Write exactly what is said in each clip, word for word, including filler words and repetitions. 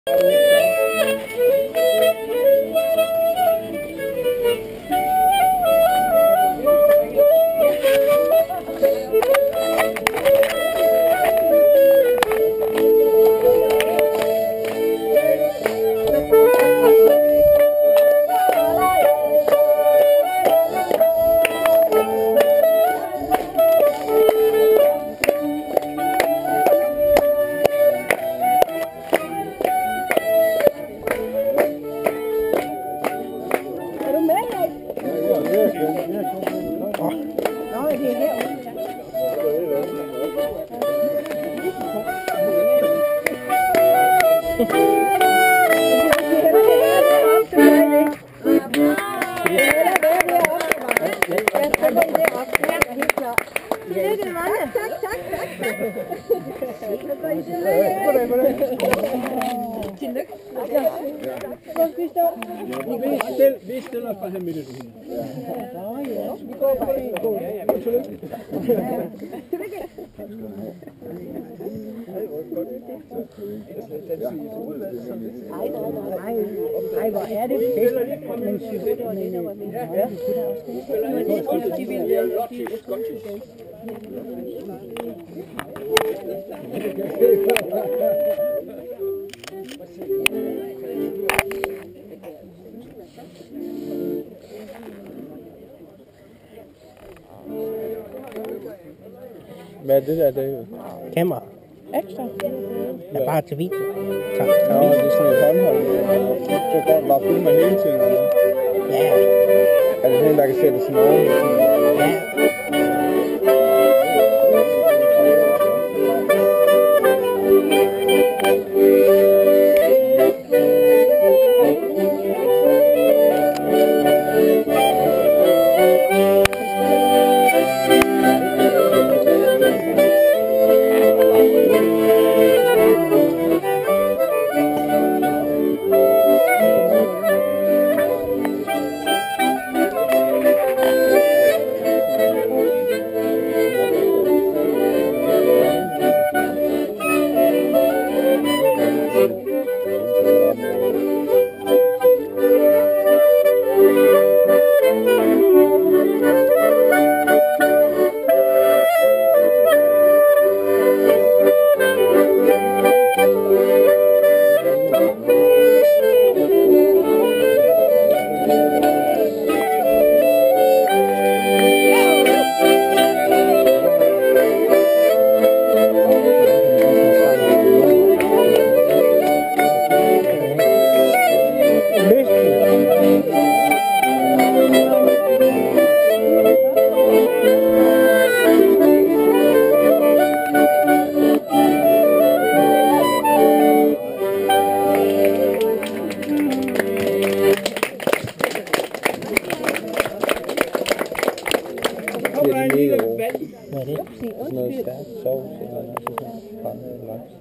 Vi stiller fra her midt i det. Ej, hvor er det fedt. Men sygt, og det der var min. Ja, de ville give et godt tilsæt. Hvad er det der, det er? Kamera. Ekstra. Ja, bare til video. Tak. Ja, det er sådan et håndhold. Så går den bare filme hele tiden. Ja. Er det sådan, der kan sætte sådan oven? Ja. Hvad er det? Sådan noget stærkt sovs eller noget sådan fanget laks.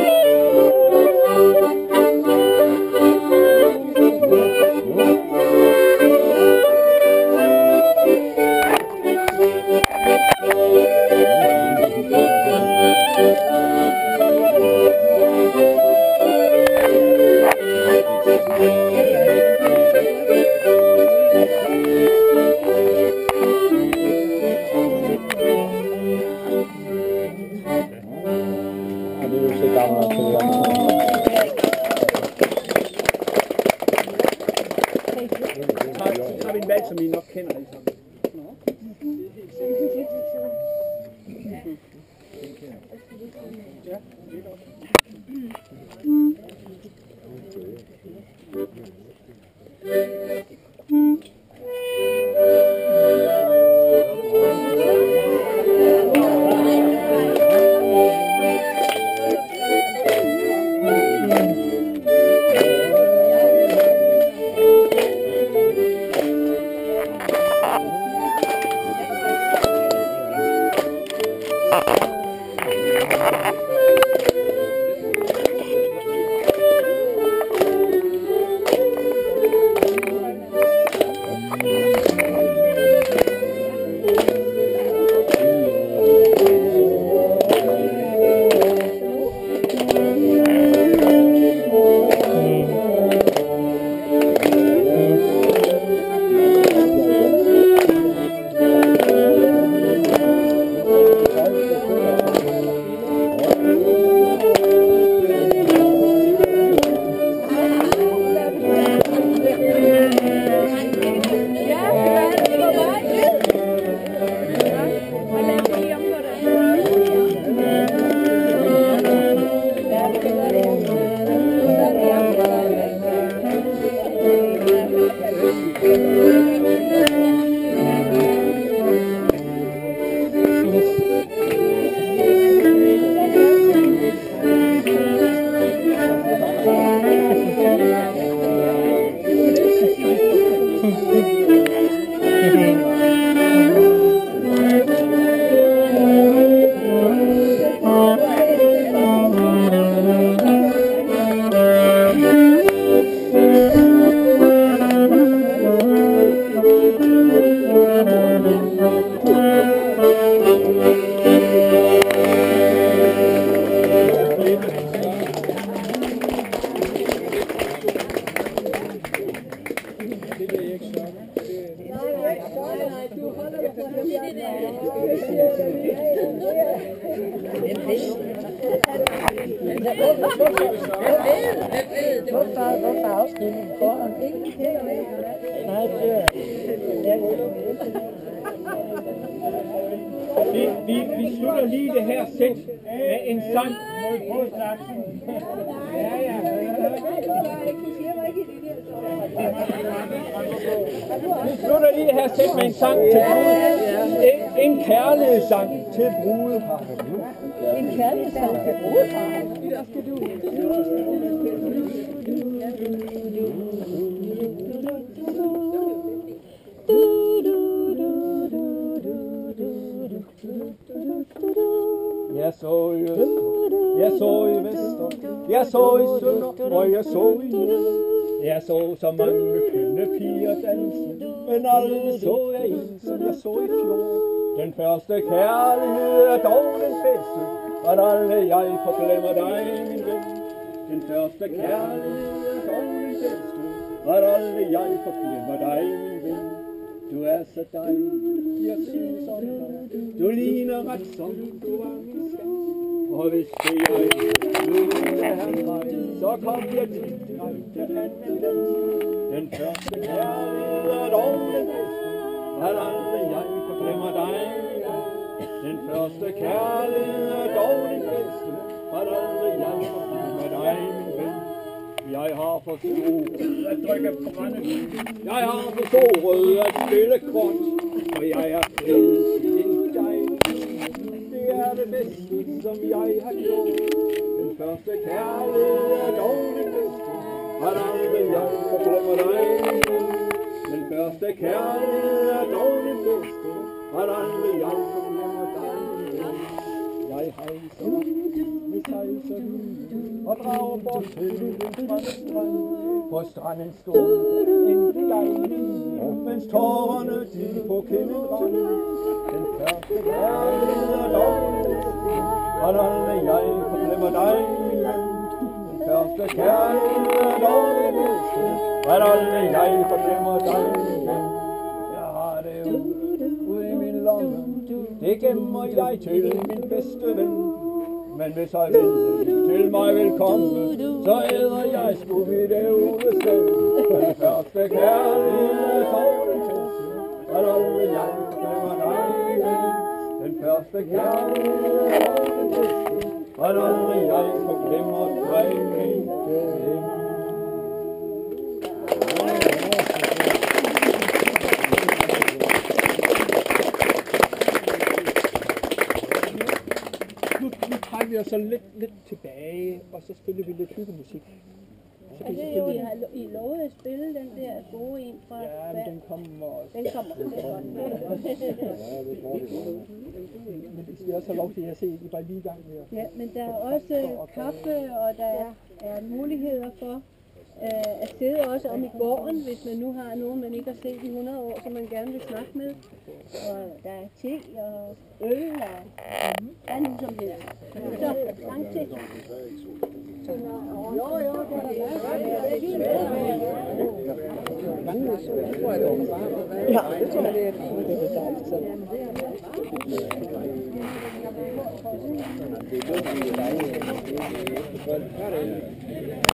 Thank you. Så har vi en valg, som I nok kender alle sammen. Hvorfor, hvorfor afsnittet foran? Nej, det Vi, vi, vi slutter lige det her sæt med en sang. Ja, ja. Vi slutter lige det her sæt med en sang til brudeparret. En, en kærlighedssang til brudeparret. En kærlighedssang til brudeparret. Jeg så i øster, jeg så i vester, jeg så i sønder, og jeg så i nord. Jeg så så mange kønne piger danse, men aldrig så jeg en, som jeg så i fjor. Den første kærlighed er dog den bedste, og aldrig jeg forglemmer dig, min ven. Den første kærlighed er dog den bedste, og aldrig jeg forglemmer dig, min ven. Du er så dejlig, jeg synes om dig. Du ligner ret som du var min skat. Og hvis det jeg nu er mig, så kom jeg til dig til anden dans. Den første kærlighed er dog den bedste, at aldrig jeg forglemmer dig. Den første kærlighed er dog den bedste, at aldrig jeg forglemmer dig, min ven. Jeg har forstået at drikke brændevin. Jeg har forstået at spille kort, og jeg er forelsket i dig. Det er det bedste, som jeg har gjort. Den første kærlighed er dog det bedste, at aldrig jeg forglemmer dig. Den første kærlighed er dog det bedste, at aldrig jeg forglemmer dig. Jeg hejser med sejser og drager bort til fra strand. På stranden stod en dejlig, mens tårerne de på kinden rand. Den første kærlighed er dog det bedste, at aldrig jeg forglemmer dig, min ven. Den første kærlighed er dog det bedste, at aldrig jeg forglemmer dig, min ven. Jeg har det ude i min lomme, det gemmer jeg til min bedste ven. Men hvis jeg vil til mig vil komme, så æder jeg sgu mit ævlested. Den første kærlighed for den bedste, og når jeg glemmer dig igen. Den første kærlighed for den bedste, og når jeg forglemmer dig igen. Vi er så lidt, lidt tilbage, og så spiller vi lidt hyggemusik. Så det er jo, I har I lovet at spille den der gode en fra... Ja, men den kommer også. Den kommer. Men I skal også have lov til at se, I er bare lige i gang med. Ja, men der er også kaffe, og der er muligheder for øh, at sidde også om i gården, hvis man nu har nogen, man ikke har set i hundrede år, som man gerne vil snakke med. Og der er te og øl og hvad nu som det er. Så, lang tid. Jo, jo, det er Ja, det tror jeg, det er fint. Det er dejligt. Det er dejligt.